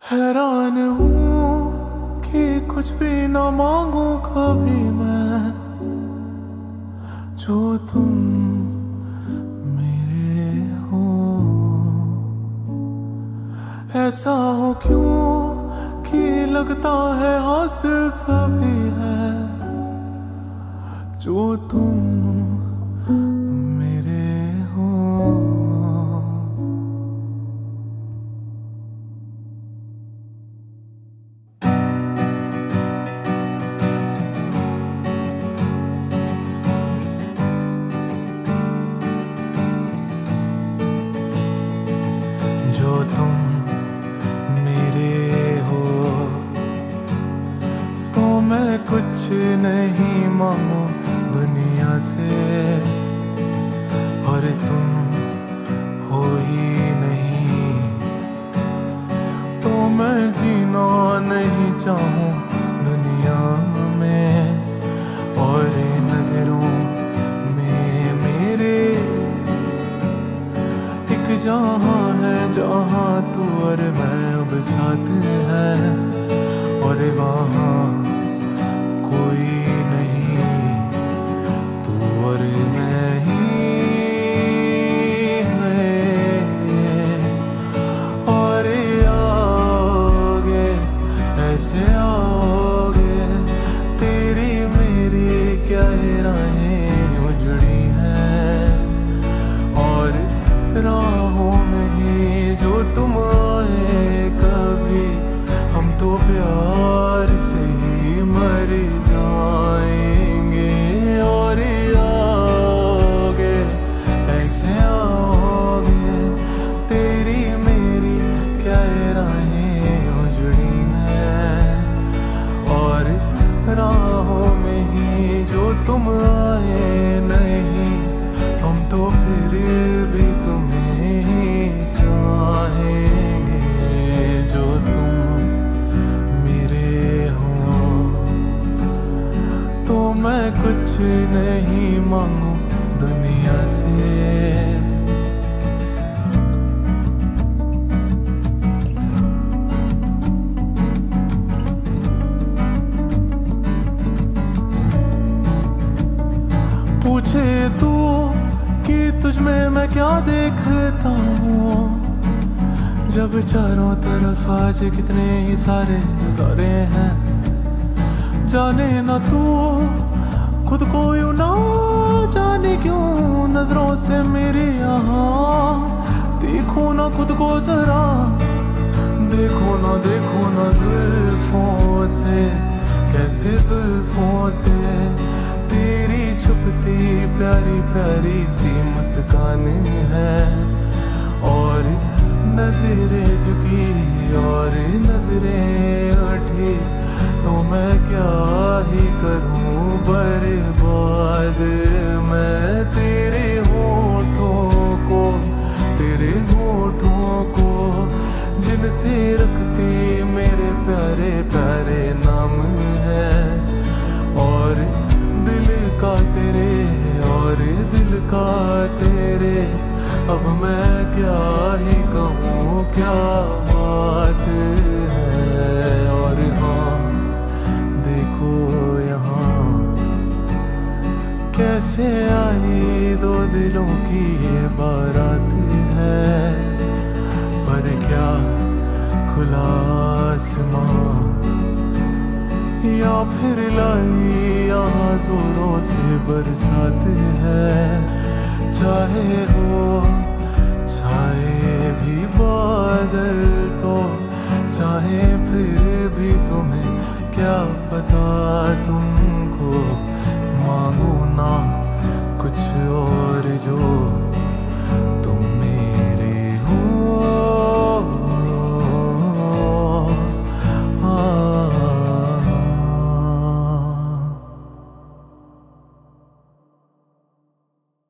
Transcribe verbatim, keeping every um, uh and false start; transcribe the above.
हैरान हूँ कि कुछ भी ना मांगू कभी मैं, जो तुम मेरे हो। ऐसा हो क्यों कि लगता है हासिल सभी है, जो तुम मेरे हो। जो तुम मेरे हो तो मैं कुछ नहीं मांगू दुनिया से, और तुम हो ही नहीं तो मैं जीना नहीं चाहूँ दुनिया में। और नजरों में मेरे एक जहाँ है जहाँ तू और मैं अब साथ है, और वहाँ कोई नहीं, तू और मैं ही है। और आओगे ऐसे आओगे, तेरी मेरी क्या राहें उजड़ी हैं, और राहों में ही जो तुम आए कभी, हम तो प्यार से ही मर जाएंगे। और आओगे ऐसे आओगे, तेरी मेरी क्या राहें उजड़ी हैं, और राहों में ही जो तुम आए नहीं, हम तो फिर भी तुम्हें ही चाहेंगे, जो तुम मेरे हो। तो मैं कुछ नहीं मांगू दुनिया से। पूछे तू कि तुझ में मैं क्या देखता हूँ, जब चारों तरफ आज कितने ही सारे नजारे हैं। जाने ना तू खुद को यूं ना जाने क्यों, नजरों से मेरे यहाँ देखो ना खुद को जरा, देखो ना देखो ना जुल्फों से, कैसे जुल्फों से तेरी छुपती प्यारी प्यारी सी मुस्कान है। और नजरें झुकी और नजरें उठी, तो मैं क्या ही करूं बर्बाद मैं तेरे होठों को, तेरे होठों को जिनसे रखती मेरे प्यारे प्यारे नाम है। और दिल का तेरे और दिल का तेरे, अब मैं क्या ही कहूँ क्या बात है। और हाँ देखो यहाँ कैसे आई दो दिलों की ये बारात है, पर क्या खुला आसमां या फिर लाई यहाँ जोरों से बरसात है। चाहे हो छाए भी बादल तो, चाहे फिर भी तुम्हें क्या पता, तुमको मांगू ना कुछ और जो तुम